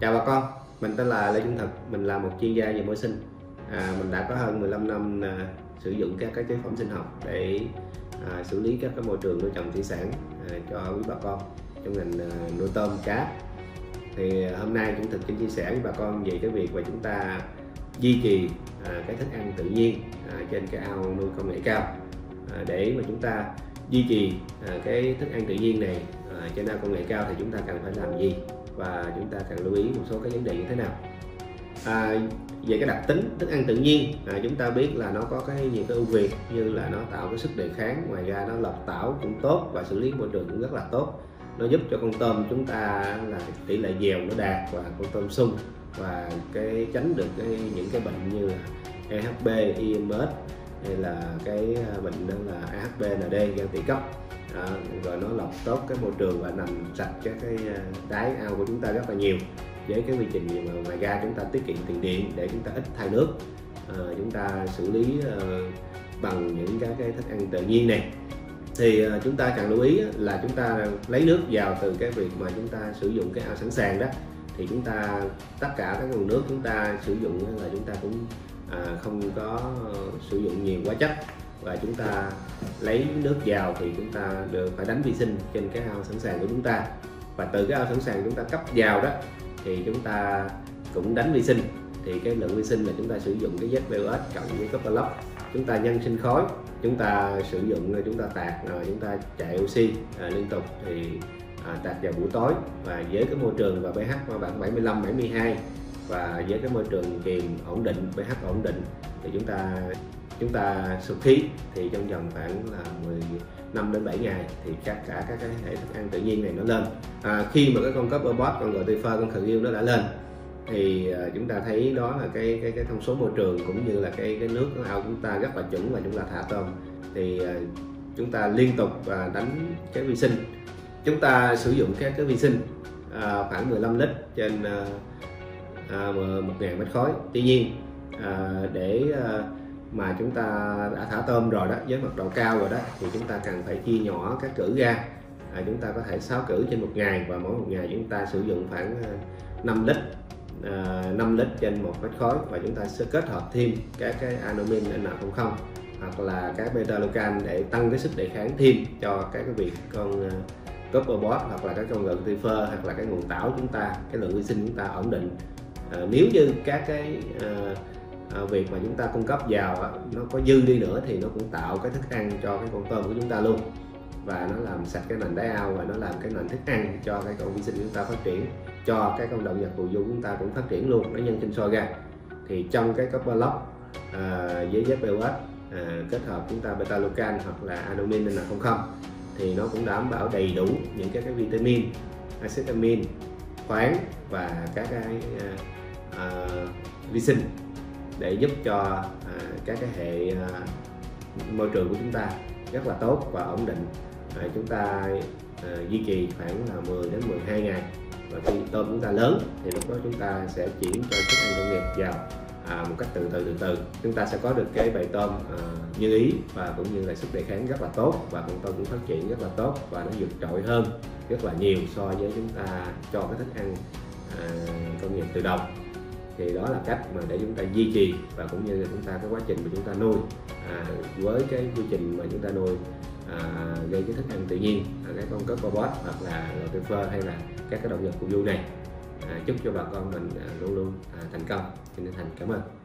Chào bà con, mình tên là Lê Trung Thực, mình là một chuyên gia về môi sinh. Mình đã có hơn 15 năm sử dụng các cái chế phẩm sinh học để xử lý các cái môi trường nuôi trồng thủy sản cho quý bà con trong ngành nuôi tôm cá. Thì hôm nay Trung Thực xin chia sẻ với bà con về cái việc mà chúng ta duy trì cái thức ăn tự nhiên trên cái ao nuôi công nghệ cao. Để mà chúng ta duy trì cái thức ăn tự nhiên này trên ao công nghệ cao thì chúng ta cần phải làm gì, và chúng ta cần lưu ý một số cái vấn đề như thế nào. Về cái đặc tính thức ăn tự nhiên, chúng ta biết là nó có nhiều cái ưu việt, như là nó tạo cái sức đề kháng, ngoài ra nó lọc tảo cũng tốt và xử lý môi trường cũng rất là tốt. Nó giúp cho con tôm chúng ta là tỷ lệ dèo nó đạt, và con tôm sung, và cái tránh được những cái bệnh như là EHB, IMS, hay là cái bệnh đó là AHPND, gan tỵ cấp. Rồi nó lọc tốt cái môi trường và làm sạch các cái đáy ao của chúng ta rất là nhiều. Với cái quy trình gì mà ngoài ra chúng ta tiết kiệm tiền điện để chúng ta ít thay nước, chúng ta xử lý bằng những cái thức ăn tự nhiên này. Thì chúng ta cần lưu ý là chúng ta lấy nước vào từ cái việc mà chúng ta sử dụng cái ao sẵn sàng đó, thì chúng ta tất cả các nguồn nước chúng ta sử dụng là chúng ta cũng không có sử dụng nhiều hóa chất, và chúng ta lấy nước vào thì chúng ta được phải đánh vi sinh trên cái ao sẵn sàng của chúng ta, và từ cái ao sẵn sàng chúng ta cấp vào đó thì chúng ta cũng đánh vi sinh. Thì cái lượng vi sinh là chúng ta sử dụng cái ZBOS cộng với Copper Lock, chúng ta nhân sinh khối, chúng ta sử dụng, chúng ta tạt, chúng ta chạy oxy liên tục, thì tạt vào buổi tối, và với cái môi trường và pH khoảng 75 72, và với cái môi trường kiềm ổn định, pH ổn định, thì chúng ta sụp khí, thì trong vòng khoảng là 15 đến 7 ngày thì cả các cái hệ thức ăn tự nhiên này nó lên. Khi mà cái con Copper Bot, con Rotifer, con Krill nó đã lên thì chúng ta thấy đó là cái thông số môi trường cũng như là cái nước ao chúng ta rất là chuẩn, và chúng ta thả tôm thì chúng ta liên tục đánh cái vi sinh. Chúng ta sử dụng các cái vi sinh khoảng 15 lít trên 1.000 mét khối. Tuy nhiên để mà chúng ta đã thả tôm rồi đó, với mật độ cao rồi đó, thì chúng ta cần phải chia nhỏ các cử ra. Chúng ta có thể 6 cử trên một ngày, và mỗi một ngày chúng ta sử dụng khoảng 5 lít trên 1 mét khối, và chúng ta sẽ kết hợp thêm các cái Anomin N00 hoặc là cái beta-glucan để tăng cái sức đề kháng thêm cho cái việc con Copper Bot, hoặc là cái con Rotifer, hoặc là cái nguồn tảo chúng ta, cái lượng vi sinh chúng ta ổn định. Nếu như các cái việc mà chúng ta cung cấp vào nó có dư đi nữa thì nó cũng tạo cái thức ăn cho cái con tôm của chúng ta luôn, và nó làm sạch cái nền đáy ao, và nó làm cái nền thức ăn cho cái con vi sinh của chúng ta phát triển, cho cái con động vật phù du của chúng ta cũng phát triển luôn, nó nhân sinh sôi ra. Thì trong cái Copper Lock với ZBOS kết hợp chúng ta beta-glucan hoặc là Anomin N00, thì nó cũng đảm bảo đầy đủ những cái vitamin, axit amin, khoáng và các cái vi sinh để giúp cho các cái hệ môi trường của chúng ta rất là tốt và ổn định. Chúng ta duy trì khoảng là 10 đến 12 ngày, và khi tôm chúng ta lớn thì lúc đó chúng ta sẽ chuyển cho thức ăn công nghiệp vào một cách từ từ. Chúng ta sẽ có được cái bầy tôm như ý, và cũng như là sức đề kháng rất là tốt, và con tôm cũng phát triển rất là tốt, và nó vượt trội hơn rất là nhiều so với chúng ta cho cái thức ăn công nghiệp từ đầu. Thì đó là cách mà để chúng ta duy trì, và cũng như là chúng ta cái quá trình mà chúng ta nuôi với cái quy trình mà chúng ta nuôi gây cái thức ăn tự nhiên, cái con Copper Bot hoặc là Rotifer hay là các cái động vật phù du này. Chúc cho bà con mình luôn luôn thành công. Xin chân thành cảm ơn.